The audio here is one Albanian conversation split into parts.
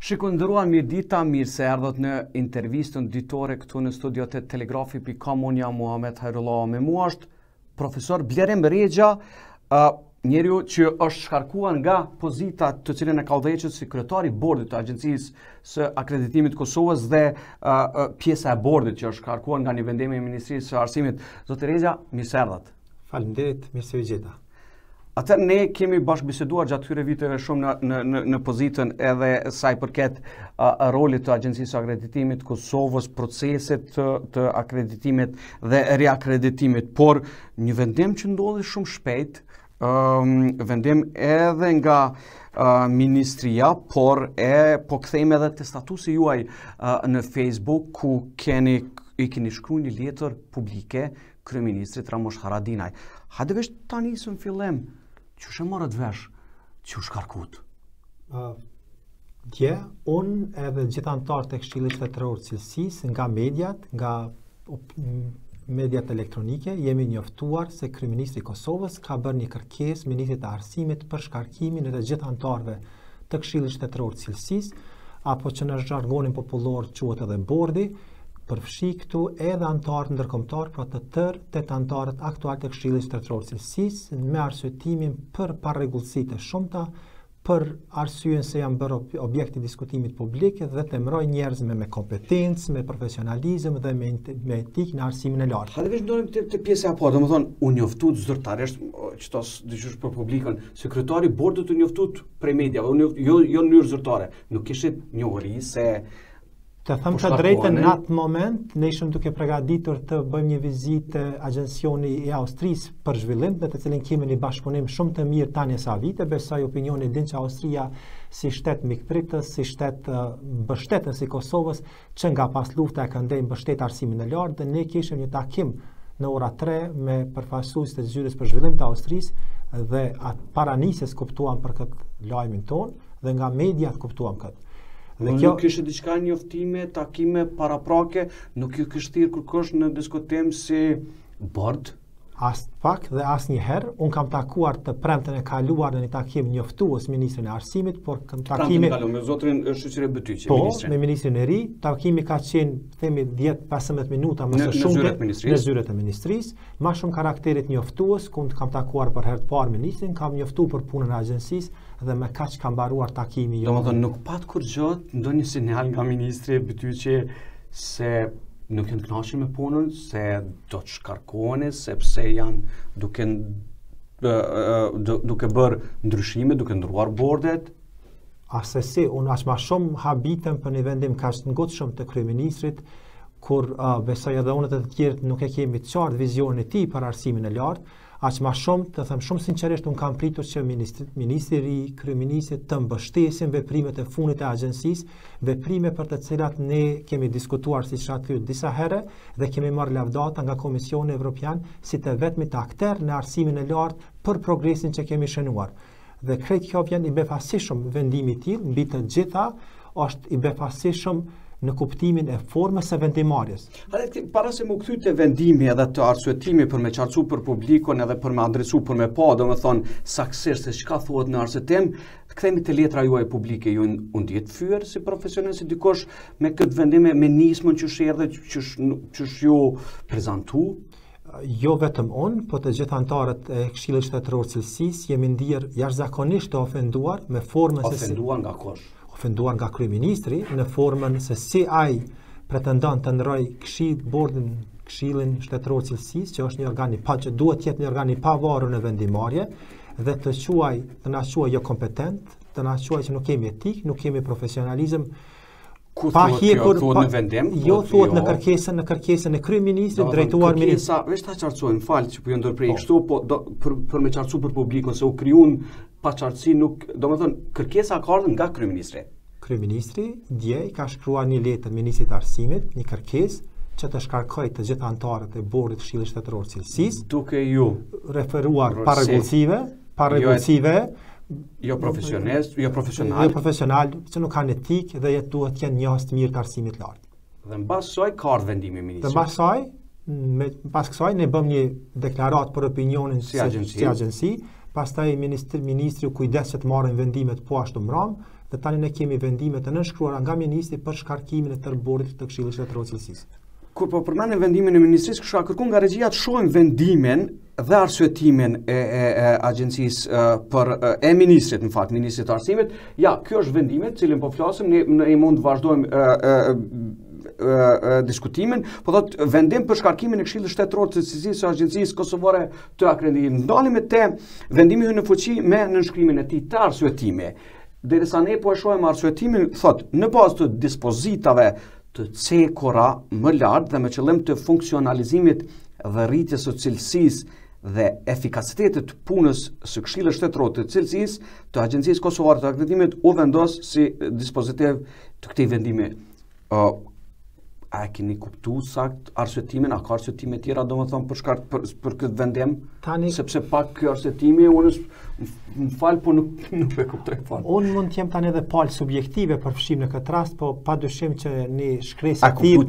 Shikondëruar mirë dita, mirë se erdhët në intervistën ditore këtu në studiot e Telegrafi.com. Unë jam Muhamet Hajrullah, me mua është profesor Blerim Berexha, njeriu që është shkarkuar nga pozita të cilën e ka udhëhequr si kryetari i bordit të Agjencisë së Akreditimit Kosovës dhe pjesa e bordit që është shkarkuar nga një vendim i Ministrisë së Arsimit. Zoti Berexha, mirë se erdhët. Faleminderit, mirë se u gjeta. Atër ne kemi bashkëbiseduar gjatë këtyre viteve shumë në pozitën edhe sa i përket rolit të Agjencisë së Akreditimit Kosovës, proceset të akreditimit dhe reakreditimit, por një vendim që ndodhi shumë shpejt, vendim edhe nga ministria, por po kthejmë edhe te statusi juaj në Facebook, ku i keni shkruar një letër publike kryeministrit Ramush Haradinaj. Hajde vesh ta nisim fillim. Që shë morët vesh që u shkarkut? Dje, unë edhe gjithë anëtarët e Këshillit Shtetëror të Cilësisë, nga mediat elektronike, jemi njoftuar se kryeministri i Kosovës ka bërë një kërkesë ministrit të Arsimit për shkarkimin e të gjithë anëtarëve të Këshillit Shtetëror të Cilësisë, apo që në zhargonin popullor quhet edhe bordi, përfshi këtu edhe anëtarët ndërkombëtar, pra të tërë 8 anëtarët aktual të Këshillit Shtetëror të Cilësisë, me arsyetimin për parregullsi të shumta, për arsyen se janë bërë objekt i diskutimit publik dhe të emëroj njerëz me kompetencë, me profesionalizëm dhe me etikë në arsimin e lartë. Hajde vesh ndonim te pjesa e parë, domethënë u njoftuat zyrtarisht, çtos dyshosh për publikun, sekretari i bordit u njoftuat prej mediave, jo në mënyrë zyrtare. Nuk kishit njohuri se të them të drejtën, në atë moment ne ishim duke përgatitur të bëjmë një vizitë agjensioni i Austrisë për zhvillim, me të cilin kemi një bashkëpunim shumë të mirë tani sa vite, besoj opinioni din që Austria si shtet mikpritës, si shtet mbështetës i Kosovës, që nga pas lufta e ka ndej mbështet arsimin e lartë, dhe ne kishim një takim në ora 3 me përfaqësues të zyrës për zhvillim të Austrisë dhe para nisjes kuptuam për këtë lajmin ton dhe nga mediat kuptuam këtë. Nuk kishte diçka njoftime, takime paraprake, nuk ju kishte thirrur kërkosh në diskutim si bord? As pak dhe asnjëherë. Un kam takuar të premten e kaluar në një takim njoftues ministrin e Arsimit, por takimi me zotrin Shoqëri Betyqi, ministrin. Me ministrin e ri, takimi ka qenë themi 10-15 minuta më së shumti në zyret e ministrisë, më shumë karakterit njoftues, ku kam takuar për herë të parë ministrin, kam njoftuar për punën e agjencisë dhe me kaq ka mbaruar takimi. Domethënë nuk pat kur gjot ndonjë sinjal nga ministri e Betyqi se nuk janë të kënaqur me punën, se do të shkarkoheni, sepse janë duke bërë ndryshime, duke ndryshuar bordet. Asesi, unë aq më shumë habitem për një vendim kaq të ngutshëm të kryeministrit, kur besoj edhe unë të tjerët nuk e kemi të qartë vizionin e tij për arsimin e lartë. Aq më shumë, të them shumë sinqerisht, unë kam pritur që ministri i ri, kryeministri të mbështesin veprimet e fundit të agjencisë, veprime për të cilat ne kemi diskutuar siç aty disa herë dhe kemi marrë lavdata nga Komisioni Evropian si të vetmit aktor në arsimin e lartë për progresin që kemi shënuar. Dhe krejt kjo vjen i befasishëm vendimi i tillë, mbi të gjitha është i befasishëm në kuptimin e formës së vendimarrjes. Para se më kthy te vendimi edhe të arsyetimi për me qartësu për publikun edhe për me adresu për me pa, domethënë saktësisht se çka thuhet në arsyetim, kthehemi te letra juaj publike. Ju u ndihet fyer si profesionist, si dikush me këtë vendim, me nismën që sherdhe, që ju prezantu? Jo vetëm unë, po të gjithë anëtarët e Këshillit Shtetëror të Cilësisë jemi ndier jashtëzakonisht të ofenduar me formën se ofenduar nga kush? Ofenduar nga kryeministri në formën se si ai pretendon të ndroj Këshillin Shtetëror të Cilësisë, që është një organ që duhet të jetë një organ i pavarur në vendimarrje, dhe të na quaj jo kompetent, të na quaj që nuk kemi etik, nuk kemi profesionalizëm. Ku thuhet në vendim? Jo, thuhet në kërkesën e kryeministrit drejtuar ministrit. Veç ta qartësojmë, fal që po ju ndërprej kështu, po për me qartësu për publikun se u krijuan pa qartësi, nuk, domethënë kërkesa ka ardhur nga kryeministri. Kryeministri dje ka shkruar një letër ministrit të Arsimit, një kërkesë që të shkarkoj të gjithë anëtarët e bordit të Këshillit Shtetëror të Cilësisë, duke ju referuar parregullsive, jo profesional, që nuk kanë etikë dhe duhet të jenë njohës të mirë të arsimit lartë. Dhe mbas kësaj ka ardhur vendimi i ministrit. Dhe pas kësaj ne bëm një deklaratë për opinionin si agjenci, pastaj ministri u kujdes që të marrin vendimet po ashtu mram, dhe tani ne kemi vendime të nënshkruara nga ministri për shkarkimin e tërë bordit të Këshillit Shtetëror të Cilësisë. Kur po përmendin vendimin e ministrisë, kështu ka kërkuar nga regjia të shohim vendimin dhe arsyetimin e agjencisë e ministrit, në fakt, ministrit të arsimit. Ja, kjo është vendimi, cilin po flasim, ne mund të vazhdojmë diskutimin, po thot vendim për shkarkimin e Këshillit Shtetëror të Cilësisë së Agjencisë Kosovare të Akreditimit. Ndalim te vendimi hyn në fuqi me nënshkrimin e tij të arsyetimi. Derisa ne po e shohim arsyetimin, thot në bazë të dispozitave të cekura më lartë dhe me qëllim të funksionalizimit dhe rritjes së cilësisë dhe efikasitetit të punës së Këshillit Shtetëror të Cilësisë të Agjencisë Kosovare të Akreditimit u vendos si dispozitiv të këtij vendimi. A keni kuptuar sakt arsyetimin, a ka arsyetime tjera domethënë për këtë vendim? Sepse pak ky arsyetimi më fal, po nuk e kuptoj fare. Unë mund të jem tani edhe palë subjektive për fshim në këtë rast, po padyshim që një shkresë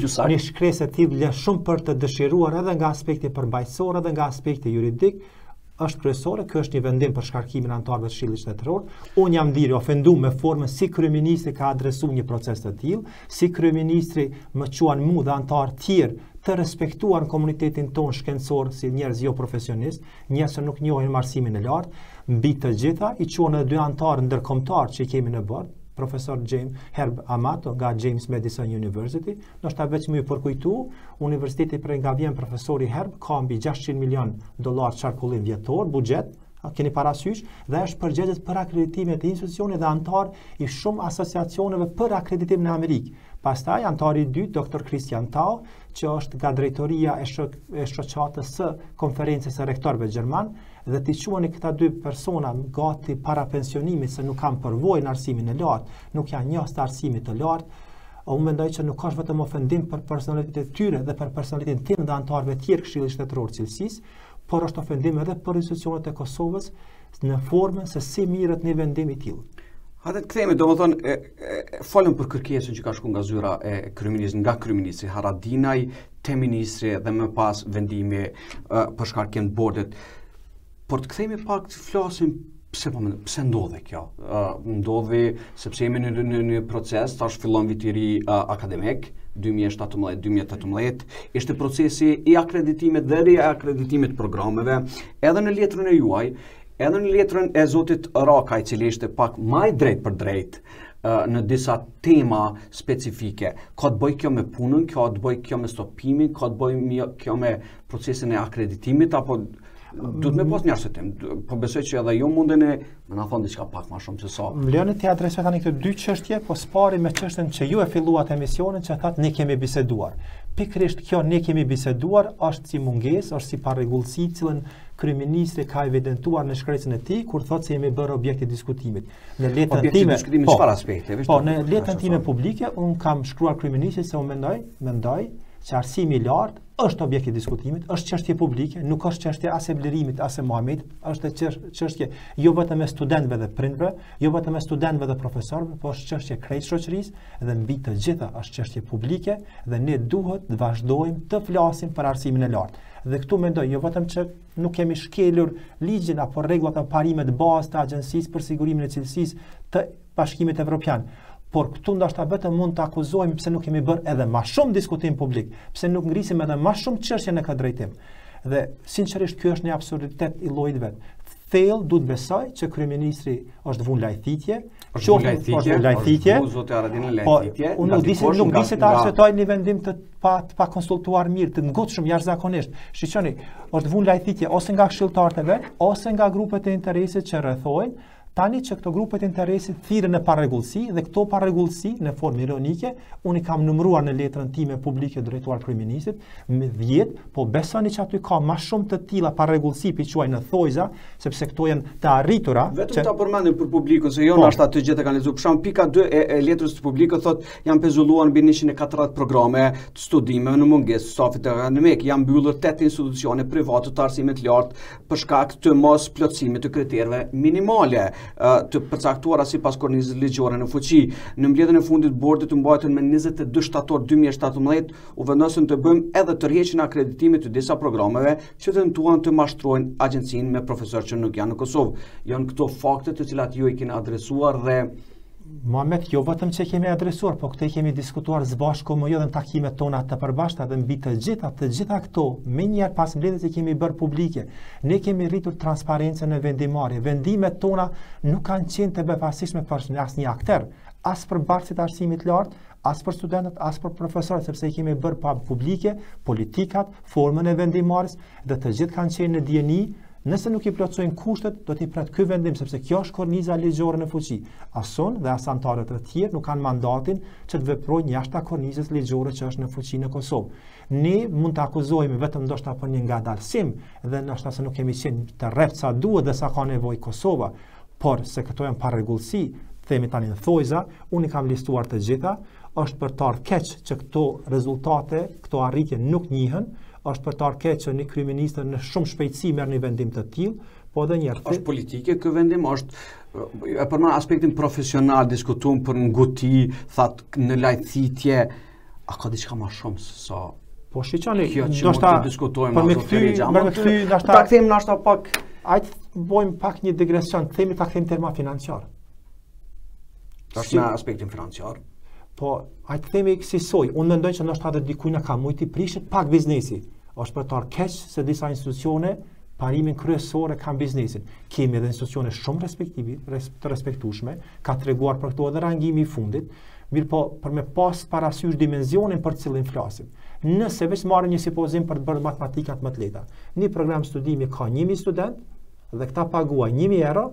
e tillë lë shumë për të dëshiruar edhe nga aspekti përmbajtësor edhe nga aspekti juridik, është kryesore. Ky është një vendim për shkarkimin e anëtarëve të Këshillit Shtetëror. Unë jam ndiri ofenduar me formën si kryeministri ka adresuar një proces të tillë, si kryeministri më quan mua dhe anëtarë tjerë të respektuar në komunitetin tonë shkencor si njerëz jo profesionist, njerëz që nuk njohin marsimin e lartë. Mbi të gjitha i quan edhe dy anëtarë ndërkombëtar që kemi në bord, profesor Herb Amato nga James Madison University. Ndoshta vetëm ju përkujtu, Universiteti prej nga vjen profesori Herb ka mbi $600 milion qarkullim vjetor buxhet, keni parasysh, dhe është përgjegjës për akreditimet e institucioneve dhe antar i shumë asociacioneve për akreditim në Amerikë. Pastaj antari i dytë, Dr. Christian Tau, që është nga drejtoria e shoqatës së konferencës së rektorëve gjerman, dhe t'i quani këta dy persona gati para pensionimit se nuk kanë përvojë në arsimin e lartë, nuk janë njohës të arsimit të lartë. Unë mendoj që nuk ka vetëm ofendim për personalitetin e tyre dhe për personalitetin tim dhe anëtarëve tjerë Këshillit Shtetëror të Cilësisë, por është ofendim edhe për institucionet e Kosovës në formën se si mirët një vendim i tillë. Hajde të kthehemi, domethënë folëm për kërkesën që ka shkuar nga zyra e kryeministrit, nga kryeministri Haradinaj te ministri dhe më pas vendimi për shkarkim të bordit. Por të kthehemi pak të flasim pse ndodhi kjo. Ndodhi sepse jemi në një proces, tash fillon viti i ri akademik 2017-2018, ishte procesi i akreditimit dhe riakreditimit programeve, edhe në letrën e juaj, edhe në letrën e zotit Raka, i cili ishte pak më drejt për drejt në disa tema specifike. Ka të bëjë kjo me punën, ka të bëjë kjo me stopimin, ka të bëjë kjo me procesin e akreditimit, apo duhet me pas një arsyetim, po besoj që edhe ju mundeni me na thonë diçka pak më shumë se sa. Më lëni të adresoj tani këto dy çështje, po spari me çështën që ju e filluat emisionin që thatë ne kemi biseduar. Pikërisht kjo ne kemi biseduar është si mungesë, është si parregullsi, cilën kryeministri ka evidentuar në shkresën e tij kur thotë se jemi bërë objekt i diskutimit. Në letrën time, çfarë aspekte? Po, në letrën time publike un kam shkruar kryeministrit se unë mendoj që arsimi i lartë është objekt i diskutimit, është çështje publike, nuk është çështje as e vlerimit as e Muhamedit, është çështje jo vetëm e studentëve dhe prindërve, jo vetëm e studentëve dhe profesorëve, por është çështje krejt shoqërisë dhe mbi të gjitha është çështje publike dhe ne duhet të vazhdojmë të flasim për arsimin e lartë. Dhe këtu mendoj jo vetëm që nuk kemi shkelur ligjin apo rregullat apo parimet bazë të Agjencisë për Sigurimin e Cilësisë të Bashkimit Evropian, por këtu ndoshta vetëm mund të akuzojmë pse nuk kemi bërë edhe më shumë diskutim publik, pse nuk ngrisim edhe më shumë çështje në këtë drejtim. Dhe sinqerisht ky është një absurditet i llojit vet. Thellë duhet besoj që kryeministri është vënë lajthitje, zoti Haradinaj lajthitje. Unë nuk di se ta akceptoj një vendim të pa konsultuar mirë, të ngutshëm jashtëzakonisht. Shiqoni, është vënë lajthitje ose nga këshilltarët e vet, ose nga grupet e interesit që rrethojnë. Tani që këto grupet e interesit thirrën në parregullsi dhe këto parregullsi në formë ironike, unë i kam numëruar në letrën time publike drejtuar kryeministrit me 10, po besoni që aty ka më shumë të tilla parregullsi piquaj në thojza, sepse këto janë të arritura. Vetëm ta përmendim për publikun se jo ashta të gjithë kanë lexuar. Për shembull, pika 2 e letrës së publikut thotë janë pezulluar mbi 140 programe të studimeve në mungesë stafit akademik, janë mbyllur 8 institucione private të arsimit të lartë për shkak të mos plotësimit të kriterëve minimale të përcaktuara sipas kornizës ligjore në fuqi. Në mbledhjen e fundit të bordit të mbajtur me 22 shtator 2017 u vendosën të bëjmë edhe tërheqjen e akreditimit të disa programeve që tentuan të mashtrojnë agjencinë me profesorë që nuk janë në Kosovë. Janë këto fakte të cilat ju i keni adresuar dhe Muhamet, jo vetëm që kemi adresuar, po këtë kemi diskutuar së bashku më jo dhe në takimet tona të përbashkëta dhe mbi të gjitha këto, me njerë pas mbledhjes që kemi bërë publike, ne kemi rritur transparencën në vendimarrje. Vendimet tona nuk kanë qenë të befasishme për asnjë aktor, as për bartësit e arsimit lart, as për studentët, as për profesorët, sepse i kemi bërë pa publike, politikat, formën e vendimarrjes dhe të gjithë kanë qenë në dieni. Nëse nuk i plotësojnë kushtet, do t'i pret ky vendim, sepse kjo është korniza ligjore në fuqi. Ason dhe as anëtarët e tjerë nuk kanë mandatin që të veprojnë jashtë kornizës ligjore që është në fuqi në Kosovë. Ne mund të akuzojmë vetëm ndoshta për një ngadalësim dhe ndoshta se nuk kemi qenë të rreth sa duhet dhe sa ka nevojë Kosova, por se këto janë pa rregullsi, themi tani në thojza, unë i kam listuar të gjitha, është për të ardhur keq që këto rezultate, këto arritje nuk njihen, është për të ardhur keq që një kryeminist në shumë shpejtësi merr një vendim të tillë, po edhe një herë. Është politike ky vendim, është për më aspektin profesional diskutuam për nguti, thatë në lajthitje, a ka diçka më shumë se sa po shiqani, ndoshta diskutojmë për me kthy, ta kthejmë ndoshta pak, hajt bëjmë pak një digresion, themi ta kthejmë tema financiar. Tash në aspektin financiar. Po, hajt themi si soi, unë mendoj që ndoshta edhe dikujt na ka mujt i prishet pak biznesi. Është për të ardhur keq se disa institucione parimin kryesor e kanë biznesin. Kemi edhe institucione shumë të respektueshme, ka treguar për këto edhe rangimi i fundit, mirë po për me pas parasysh dimensionin për cilin flasim. Nëse veç marrim një supozim për të bërë matematikat më të lehta. Një program studimi ka 1000 student dhe këta paguajnë 1000 euro,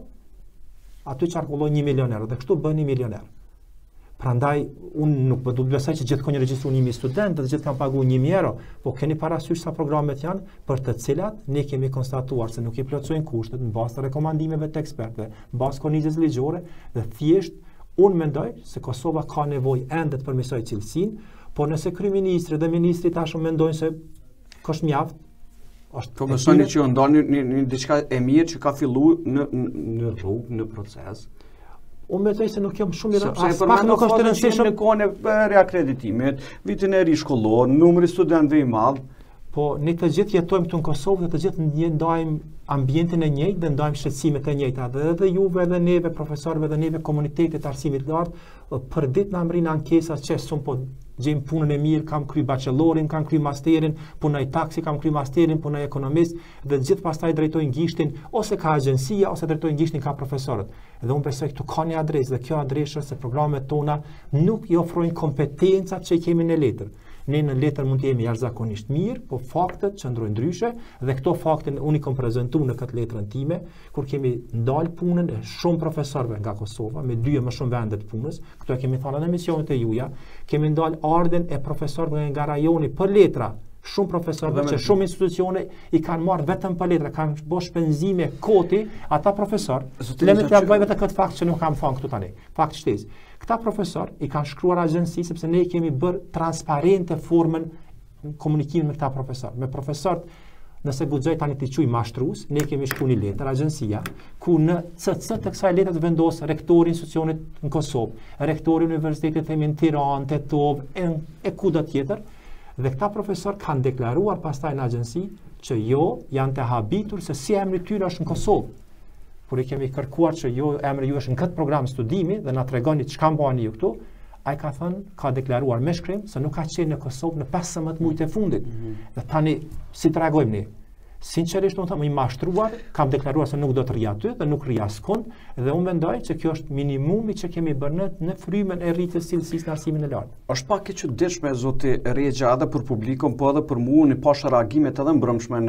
aty qarkullon 1 milion euro dhe kështu bën 1 milioner. Prandaj unë nuk do të besoj që gjithë kanë regjistruar 1000 studentë dhe gjithë kanë paguar 1000 euro, po keni parasysh sa programet janë për të cilat ne kemi konstatuar se nuk i plotësojnë kushtet në bazë të rekomandimeve të ekspertëve, në bazë kornizës ligjore dhe thjesht unë mendoj se Kosova ka nevojë ende të përmirësojë cilësinë, por nëse kryeministri dhe ministri tashmë mendojnë se është mjaft, është po besoni që ndani një diçka e mirë që ka filluar në rrugë, në proces. Unë mendoj se nuk jam shumë pak nuk është rëndësishëm në kohën e riakreditimit, vitin e ri shkollor, numri studentëve i madh. Po ne të gjithë jetojmë këtu në Kosovë dhe të gjithë ndajmë ambientin e njëjtë dhe ndajmë shqetësimet e njëjta. Edhe juve edhe neve profesorëve dhe neve komunitetit të arsimit lart, për ditë na mbrin ankesa që sun po gjejmë punën e mirë, kam kry bachelorin, kam kry masterin, punoj taksi, kam kry masterin, punoj ekonomist dhe gjithë pastaj drejtojnë gishtin ose ka agjencia ose drejtojnë gishtin ka profesorët. Dhe unë besoj këtu ka një adresë dhe kjo adresë se programet tona nuk i ofrojnë kompetencat që i kemi në letër. Ne në letër mund të jemi jashtëzakonisht mirë, po faktet qëndrojnë ndryshe dhe këto fakte unë i kam prezantuar në këtë letrën time, kur kemi ndal punën e shumë profesorëve nga Kosova, me 2 më shumë vende të punës, këto e kemi thënë në emisionet e juaja, kemi ndal ardhen e profesorëve nga rajoni për letra. Shumë profesorë që shumë institucione i kanë marrë vetëm për letra, kanë bërë shpenzime koti, ata profesorë, lemi t'ja bëj vetë këtë fakt që nuk kam thënë këtu tani, fakt shtesë. Këta profesorë i kanë shkruar agjenci sepse ne kemi bërë transparente formën komunikimin me këta profesorë. Me profesorët, nëse guxoj tani t'i quaj mashtrues, ne kemi shkruar një letër agjencia ku në CC të kësaj letre të vendos rektori i institucionit në Kosovë, rektori i universitetit në Tiranë, Tetov, e kudo tjetër. Dhe këta profesor kanë deklaruar pastaj në agjenci që jo janë të habitur se si emri tyre është në Kosovë. Kur i kemi kërkuar që jo emri ju është në këtë program studimi dhe na tregoni çka mbani ju këtu, ai ka thënë, ka deklaruar me shkrim se nuk ka qenë në Kosovë në 15 muajt e fundit. Dhe tani si t'reagojmë ne? Sinqerisht unë them i mashtruar, kam deklaruar se nuk do të rri aty dhe nuk rri askund dhe unë mendoj që kjo është minimumi që kemi bërë në frymën e rritjes cilësisë në arsimin e lartë. Është pak e çuditshme zoti Rexha edhe për publikun, po edhe për mua në pashë reagimet edhe mbrëmshme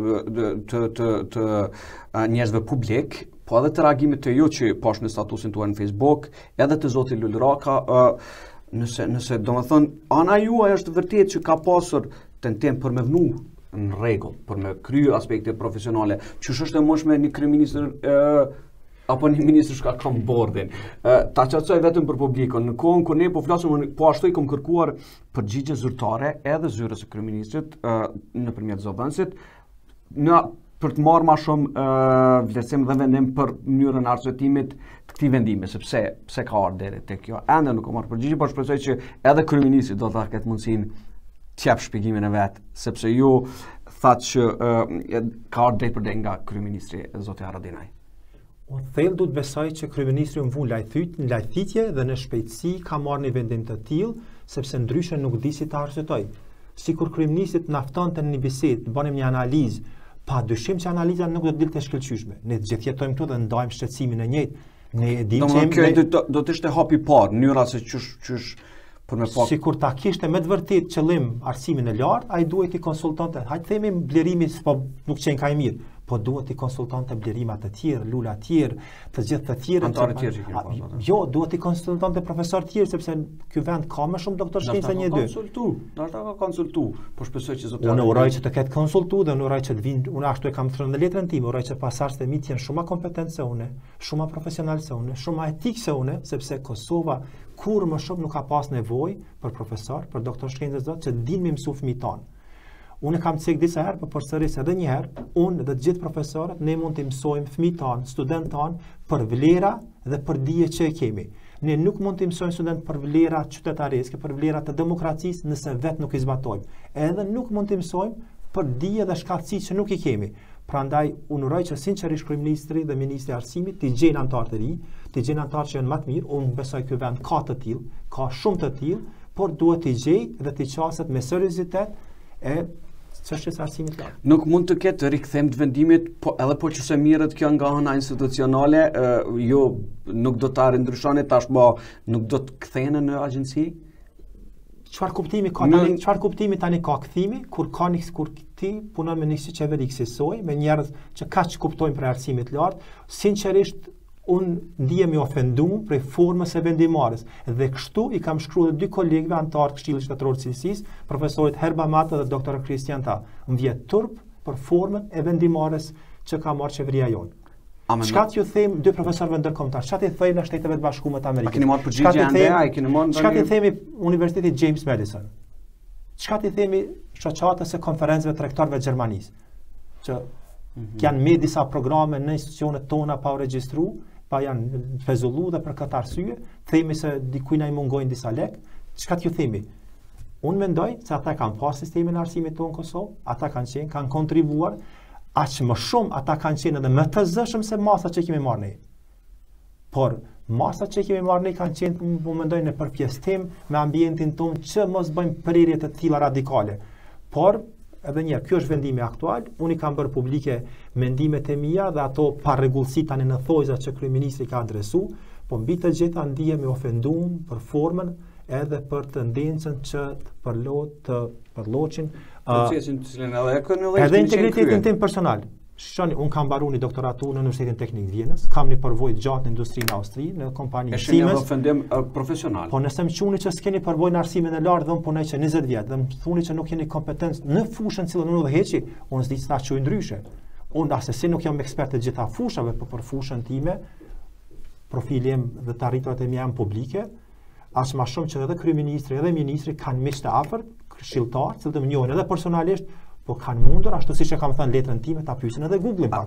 të njerëzve publik, po edhe të reagimet të ju që pashë në statusin tuaj në Facebook, edhe të zoti Lul Raka, nëse domethënë ana juaj është vërtet që ka pasur tentim për me vënë në rregull për me kryer aspekte profesionale, që është e mundshme një kryeministër apo një ministër që ka bordin. Ta çarçoj vetëm për publikun, në kohën kur ne po flasim, po ashtu i kam kërkuar përgjigje zyrtare edhe zyrës së kryeministrit nëpërmjet zëvendësit për të marrë më shumë vlerësim dhe vendim për mënyrën e arsyetimit të këtij vendimi, sepse pse ka ardhur deri tek kjo. Ende nuk ka marrë përgjigje, por shpresoj që edhe kryeministri do ta ketë mundësinë t'jap shpjegimin e vet, sepse ju thatë që ka ardhur drejt për drejt nga kryeministri zoti Haradinaj. Unë thellë du të besoj që kryeministri më vu në lajthitje dhe në shpejtësi ka marrë një vendim të tillë, sepse ndryshe nuk di si ta arsyetoj. Sikur kryeministit na ftonte në një bisedë, bënim një analizë, pa dyshim që analiza nuk do të dilte shkëlqyeshme. Ne të gjithë jetojmë këtu dhe ndajmë shqetësimin e njëjtë. Ne e dimë që kjo do të ishte hapi i parë, mënyra se çysh për me pak. Sikur ta kishte me të vërtetë qëllim arsimin e lartë, ai duhet i konsultonte. Hajtë themi blerimi nuk qenë ka i mirë, po duhet i konsultonte blerimat të tjerë, lula të tjerë, të gjithë të tjerë. Antarë të tjerë. Jo, duhet i konsultonte profesor të tjerë, sepse ky vend ka më shumë doktor shkencë se 1-2. Ndoshta ka konsultu, po shpresoj që zotëria. Unë uroj që të ketë konsultu dhe unë uroj që të vinë, unë ashtu e kam thënë në letrën time, uroj që pasardhësit e mi të jenë shumë kompetent se unë, shumë profesional se unë, shumë etik se unë, sepse Kosova kur më shumë nuk ka pas nevojë për profesor, për doktor shkencë zot që dinë me mësu fëmijët tanë. Unë kam cek disa herë, por përsëris edhe një herë, unë dhe të gjithë profesorët ne mund të mësojmë fëmijët tanë, studentët tanë për vlera dhe për dije që e kemi. Ne nuk mund të mësojmë student për vlera qytetareske, për vlera të demokracisë nëse vetë nuk i zbatojmë. Edhe nuk mund të mësojmë për dije dhe shkatësi që nuk i kemi. Prandaj unë uroj që sinqerisht kryeministri dhe ministri i arsimit të gjejnë anëtar të ri, të gjejnë anëtar që janë më të mirë. Unë besoj ky vend ka të tillë, ka shumë të tillë, por duhet të gjejë dhe të qaset me seriozitet e çështjes arsimit lartë. Nuk mund të ketë rikthem të vendimit, edhe po që se mirët kjo nga ana institucionale, jo nuk do ta rindryshoni tashmë, nuk do të kthehen në agjenci? Çfarë kuptimi ka tani? Çfarë kuptimi tani ka kthimi kur ti punon me një qeveri kësaj, me njerëz që kaq kuptojnë për arsimin e lartë, sinqerisht unë ndihem i ofenduar për formën e vendimarrjes dhe kështu i kam shkruar dy kolegëve antar të Këshillit Shtetëror të Cilësisë, profesorit Herba Mata dhe doktor Kristian Ta. Më vjen turp për formën e vendimarrjes që ka marrë qeveria jonë. Çka t'ju them dy profesorëve ndërkombëtar? Çka t'i thënë në Shtetet e Bashkuara të Amerikës? A keni marrë përgjigje ande? A keni marrë? Çka t'i themi Universitetit James Madison? Çka t'i themi shoqatës së konferencave të rektorëve të Gjermanisë? Që janë me disa programe në institucionet tona pa u regjistruar, pa janë pezullu dhe për këtë arsye, themi se dikujt na i mungojnë disa lek. Çka t'ju themi? Unë mendoj se ata kanë pas sistemin e arsimit tonë në Kosovë, ata kanë kontribuar, aq më shumë ata kanë qenë edhe më të zëshëm se masat që kemi marrë ne. Por masat që kemi marrë ne kanë qenë, unë mendoj, në përpjestim me ambientin tonë që mos bëjmë prerje të tilla radikale. Por edhe një herë, ky është vendimi aktual. Unë i kam bërë publike mendimet e mia dhe ato pa rregullsi tani në thojza që kryeministri ka adresuar, po mbi të gjitha ndihem i ofenduar për formën edhe për tendencën që të përloqin procesin të cilën edhe integritetin tim personal. Shoni, unë kam mbaruar një doktoratur në Universitetin Teknik të Vjenës, kam një përvojë gjatë në industrinë në Austri, në kompaninë Siemens. Është një ofendim profesional. Po nëse më thuni që s'keni përvojë në arsimin e lartë dhe unë punoj që 20 vjet, dhe më thuni që nuk keni kompetencë në fushën cilën unë udhëheqi, unë s'di ta çoj ndryshe. Unë asesi nuk jam ekspert të gjitha fushave, por për fushën time, profili im dhe të arriturat e mia janë publike, as më shumë që edhe kryeministri edhe ministri kanë miq të afërt, këshilltar, që më njohin edhe personalisht, po kanë mundur, ashtu siç e kam thënë letrën time, ta pyesin edhe Google-in pak.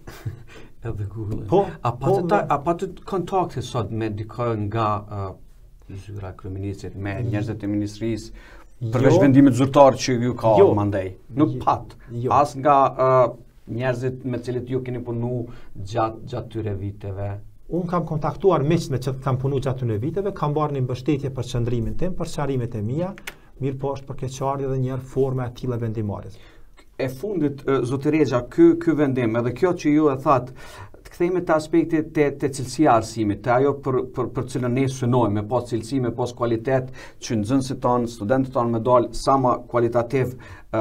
Edhe Google. Po, a patë kontakte sot me dikë nga zyra kryeministrit, me njerëzit e ministrisë, përveç vendimit zyrtar që ju ka mandej? Nuk pat. As nga njerëzit me cilët ju keni punu gjatë tyre viteve? Unë kam kontaktuar miq me që kam punu gjatë tyre viteve, kam bërë një mbështetje për qëndrimin tim, për sqarimet e mia. Mirë po është për keqardhje dhe njerë forma e tilla vendimarrjes. E fundit, zoti Rexha, ky vendim, edhe kjo që ju e thatë, të kthehemi te aspekti te cilësia e arsimit, te ajo për cilën ne synojmë, me pas cilësi, me pas kualitet, që nxënësit tanë, studentët tanë me dalë sa më kualitativ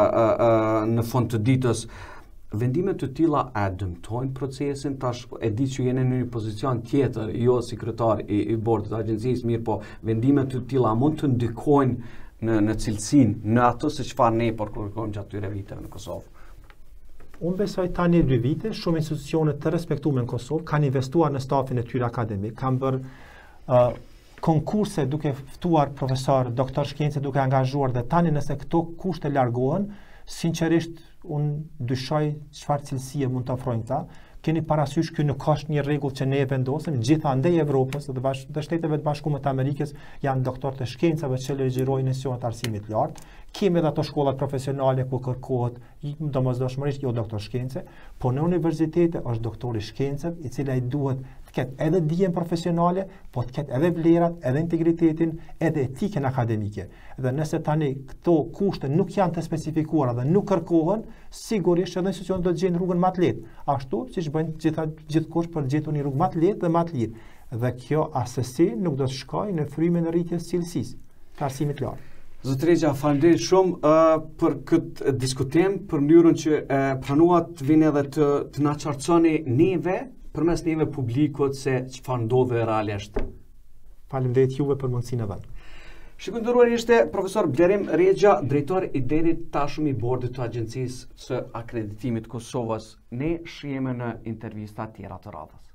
në fund të ditës. Vendimet të tilla a dëmtojnë procesin? Tash e di që jeni në një pozicion tjetër, jo si kryetar i bordit të agjencisë, mirë po vendimet të tilla mund të ndikojnë në cilësinë, në ato se çfarë ne kërkojmë gjatë këtyre viteve në Kosovë. Unë besoj tani 2 vite, shumë institucione të respektuara në Kosovë kanë investuar në stafin e tyre akademik, kanë bërë konkurse duke ftuar profesor, doktor shkencë duke angazhuar, dhe tani nëse këto kushte largohen, sinqerisht unë dyshoj çfarë cilësie mund të ofrojnë ta. keni parasysh ky nuk është një rregull që ne e vendosim, gjithandej Evropës dhe Shteteve të Bashkuara të Amerikës janë doktorë të shkencave që legjerojnë misionet arsimit të lartë. Kemi edhe ato shkollat profesionale ku kërkohet domosdoshmërisht jo doktor shkence, po në universitete është doktor i shkencave i cili ai duhet të ketë edhe dijen profesionale, po të ketë edhe vlerat, edhe integritetin, edhe etikën akademike. Dhe nëse tani këto kushte nuk janë të specifikuara dhe nuk kërkohen, sigurisht edhe institucionet do të gjejnë rrugën më të lehtë, ashtu siç bëjnë gjithkush për të gjetur një rrugë më të lehtë dhe më të lirë. Dhe kjo asesi nuk do të shkojë në frymin e rritjes së cilësisë të arsimit të lartë. Zot Rexha, faleminderit shumë për këtë diskutim, për mënyrën që pranuat vinë edhe të na qartësoni neve, përmes neve publikut se çfarë ndodhe realisht. Faleminderit juve për mundësinë e dhënë. Shikëndëruar ishte profesor Blerim Rexha, drejtor i deri tashmë i bordit të Agjencisë së Akreditimit të Kosovës. Ne shihemi në intervista tjera të radhës.